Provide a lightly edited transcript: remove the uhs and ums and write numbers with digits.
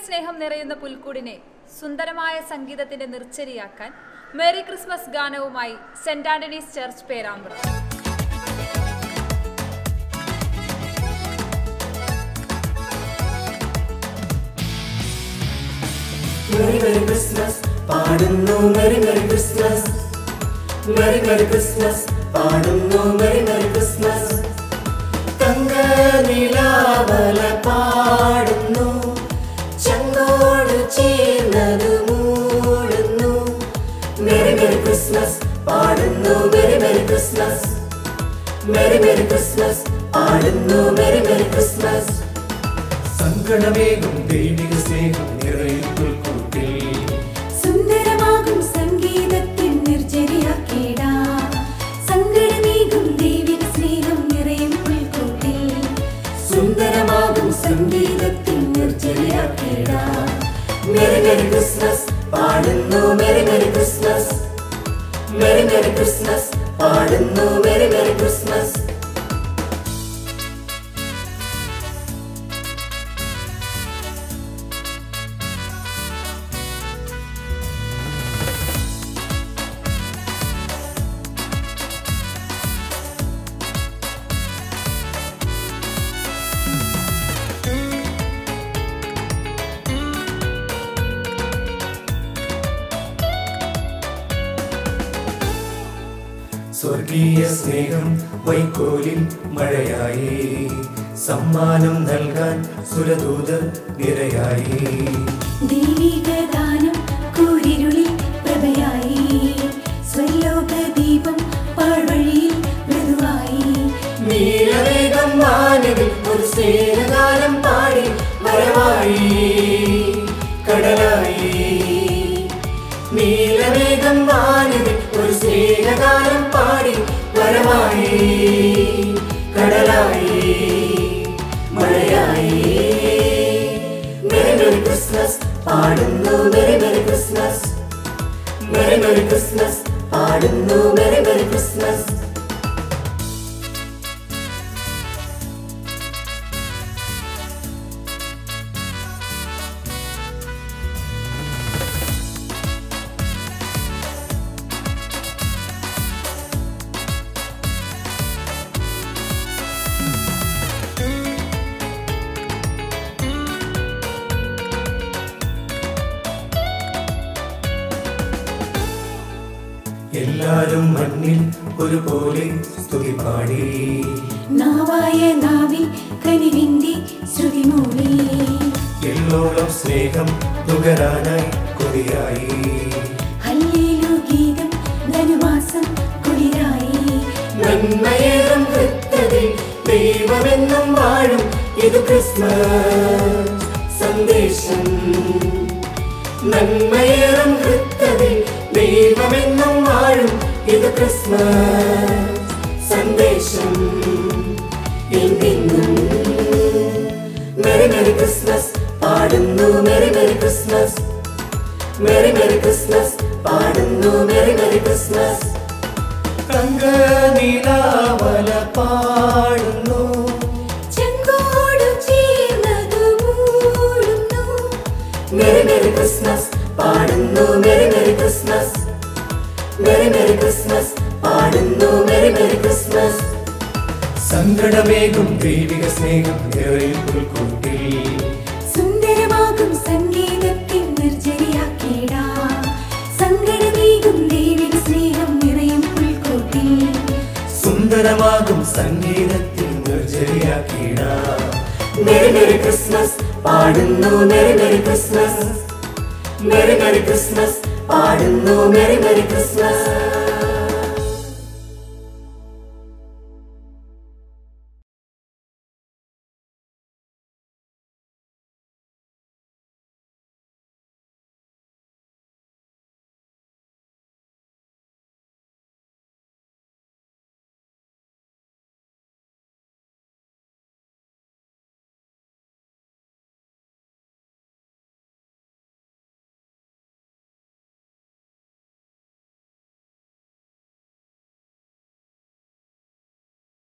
സ്നേഹം നിറയുന്ന പുൽക്കൂടിനെ സുന്ദരമായ സംഗീതത്തിന്റെ നിർച്ചരിയാക്കാൻ മേരി ക്രിസ്മസ് ഗാനവുമായി saint Antony's church Perambra. Merry Merry Christmas, പാടുന്നു Merry Merry Christmas. Merry Merry Christmas, പാടുന്നു Merry Merry Christmas. തങ്കനിലാവല പാടുന്നു, ചങ്കോട് ചേർന്നത് മൂടുന്നു. Merry Merry Christmas, പാടുന്നു Merry Merry Christmas. Merry Merry Christmas, പാടുന്നു Merry Merry Christmas. സങ്കടമേകും ദൈവിക സ്നേഹം നിറയും പുൽക്കൂട്ടിൽ, സുന്ദരമാകും സംഗീതത്തിൻ നിർജ്ജരിയാക്കിടാം. സങ്കടമേകും ദൈവിക സ്നേഹം നിറയും പുൽക്കൂട്ടിൽ, സുന്ദരമാകും സംഗീതത്തിൻ നിർജ്ജരിയാക്കിടാം. Merry Merry Christmas, പാടുന്നു Merry Merry Christmas. Merry Merry Christmas, പാടുന്നു Merry Merry Christmas. സ്വർഗീയ സ്നേഹം വൈക്കോലിൽ മഴയായി, സമ്മാനം നൽകാൻ സുരദൂതർ നിരയായി. ദൈവിക ദാനം കൂരിരുളിൽ പ്രഭയായി, സ്വലോക ദീപം പാഴ്വഴിയിൽ മൃദുവായി. നീലവേഗം വാനവിൽ ഒരു സ്നേഹഗാനം പാടി വരവായി കടലായി. നീലവേഗം വാനവിൽ ഒരു സ്നേഹഗാനം പാടി വരവായി കടലായി മഴയായി. Merry Merry Christmas, പാടുന്നു Merry Merry Christmas. Merry Merry Christmas, പാടുന്നു Merry Merry Christmas. എല്ലാരും മണ്ണിൽ ഒരുപോലെ സ്തുതി പാടി, നാവായ നാവിൽ കനിവിന്റെ ശ്രുതി മൂളി. എല്ലോളം സ്നേഹം നുകരാനായി കൊതിയായി. ഹല്ലേലൂയ ഗീതം ധനുമാസം കുളിരായി. നന്മയേറും കൃത്യതയിൽ ദൈവമെന്നും വാഴും, ഇത് ക്രിസ്മസ് സന്ദേശം. നന്മയേറും കൃത്യതയിൽ ദൈവമെന്നും വാഴും, ഇത് ക്രിസ്മസ് സന്ദേശം. എന്നെന്നും Merry Merry Christmas, പാടുന്നു Merry Merry Christmas. Merry Merry Christmas, പാടുന്നു Merry Merry Christmas. തങ്കനിലാവല പാടുന്നു, ചങ്കോട് ചേർന്നത് മൂടുന്നു. Merry Merry Christmas, പാടുന്നു Merry Merry Christmas. Merry Merry Christmas, പാടുന്നു Merry Merry Christmas. സങ്കടമേകും ദൈവിക സ്നേഹം നിറയും പുൽക്കൂട്ടിൽ, സുന്ദരമാകും സംഗീതത്തിൻ നിർജ്ജരിയാക്കിടാം. സങ്കടമേകും ദൈവിക സ്നേഹം നിറയും പുൽക്കൂട്ടിൽ, സുന്ദരമാകും സംഗീതത്തിൽ നിർജ്ജരിയാക്കിടാം. Merry Merry Christmas, പാടുന്നു Merry Merry Christmas. Merry Merry Christmas, പാടുന്നു Merry Merry Christmas.